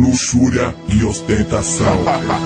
luxúria e ostentação.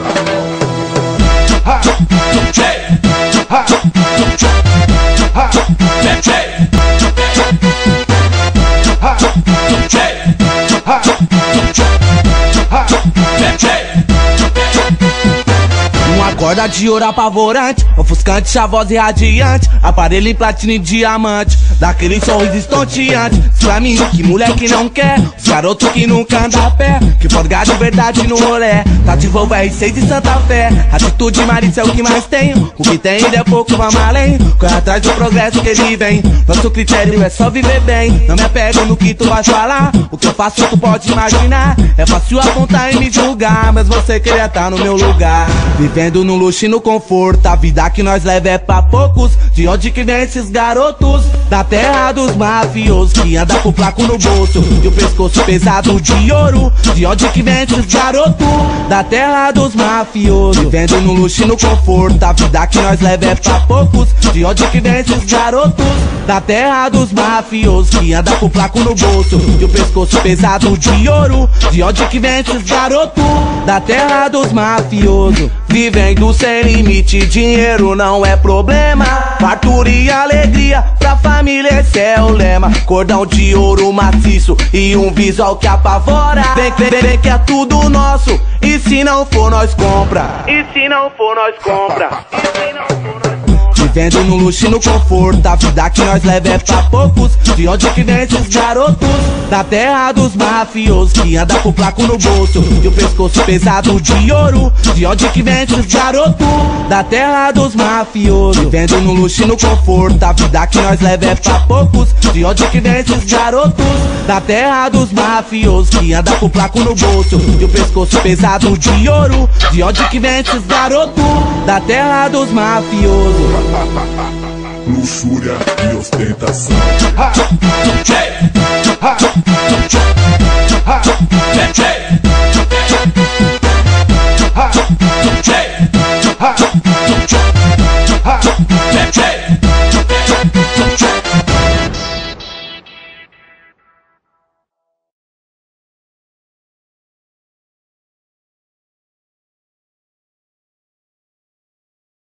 Uma corda de ouro apavorante, ofuscante, chavosa e radiante, aparelho em platina e diamante, daquele sorriso estonteante. Isso é mim, que moleque não quer, os garotos que nunca andam a pé, que forgar de verdade no rolê, tá de Volvo R6 e Santa Fé. Atitude malícia é o que mais tenho, o que tem ainda é pouco, vamos além, corre atrás do progresso que ele vem. Nosso critério é só viver bem, não me apego no que tu vai falar, o que eu faço tu pode imaginar. É fácil apontar e me julgar, mas você queria estar no meu lugar. Vivendo no luxo e no conforto, a vida que nós leva é pra poucos. De onde que vem esses garotos? Da terra dos mafiosos, que anda com placo no bolso e o pescoço pesado de ouro. De onde que vem esses garotos? Da terra dos mafiosos, vivendo no luxo e no conforto, a vida que nós leva é pra poucos. De onde que vem esses garotos? Da terra dos mafiosos, que anda com placo no bolso e o pescoço pesado de ouro. De onde que vem esses garotos? Da terra dos mafiosos, vivendo sem limite, dinheiro não é problema. Fartura e alegria pra família, esse é o lema. Cordão de ouro maciço e um visual que apavora. Vem que é tudo nosso, e se não for nós compra. E se não for nós compra. E se não for nós compra. Vivendo no luxo e no conforto, a vida que nós leva é pra poucos. De onde que vem esses garotos? Da terra dos mafiosos, que anda com placo no bolso e o pescoço pesado de ouro. De onde que vem esses garotos? Da terra dos mafiosos, vivendo no luxo e no conforto, a vida que nós leva é pra poucos. De onde que vem esses garotos? Da terra dos mafiosos, que anda com placo no bolso e o pescoço pesado de ouro. De onde que vem esses garotos? Da terra dos mafiosos. Luxúria e ostentação. Ha!